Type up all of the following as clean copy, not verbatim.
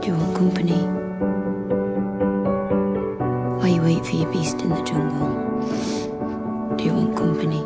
Do you want company? While you wait for your beast in the jungle, do you want company?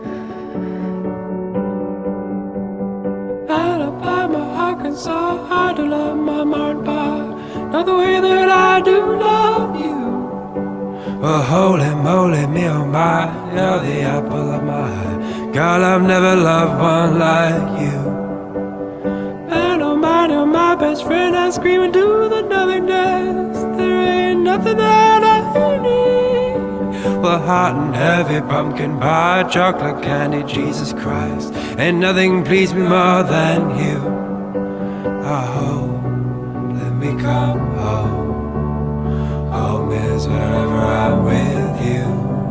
Alabama, Arkansas, I do love my marked bar, not the way that I do love you. Well, holy moly, me oh my, you're the apple of my eye. Girl, I've never loved one like you. And oh my best friend, I scream into the nothingness. There ain't nothing that I need. Well, hot and heavy pumpkin pie, chocolate candy, Jesus Christ, ain't nothing please me more than you. Oh, let me come home. Home is wherever I'm with you.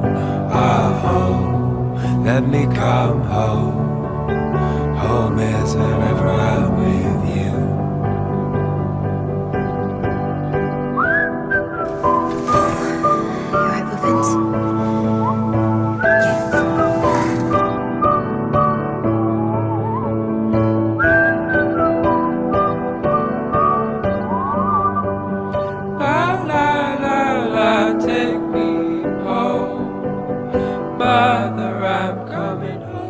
Oh, let me come home. Home is wherever I'm with you. You alright, Bubbins? La la la la, take me home. Mother, I'm coming home.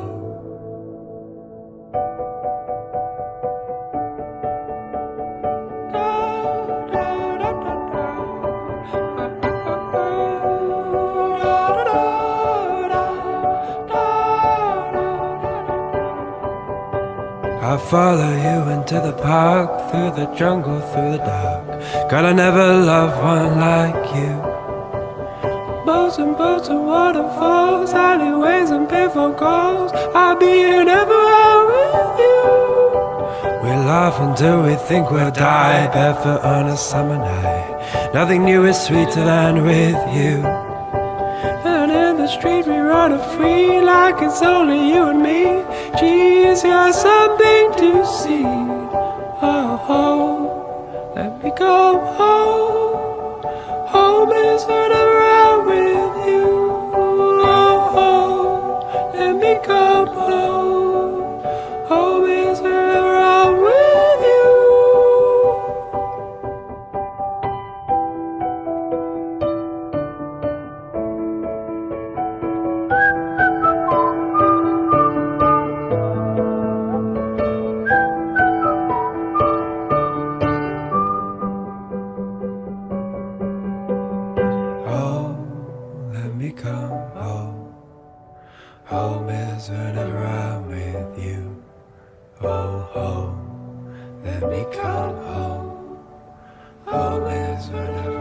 I follow you into the park, through the jungle, through the dark. God, I never loved one like you. Boats and waterfalls, alleyways and payphone calls, I'll be here everywhere with you. We laugh until we think we'll die, barefoot on a summer night. Nothing new is sweeter than with you. And in the street we run free, like it's only you and me. Geez, got something to see. Oh, let me go home. Home is whenever I'm with you. Oh, let me come home. Home is wherever I'm with you. Let me come home. Home is whenever I'm with you. Oh, home, let me come home. Home is whenever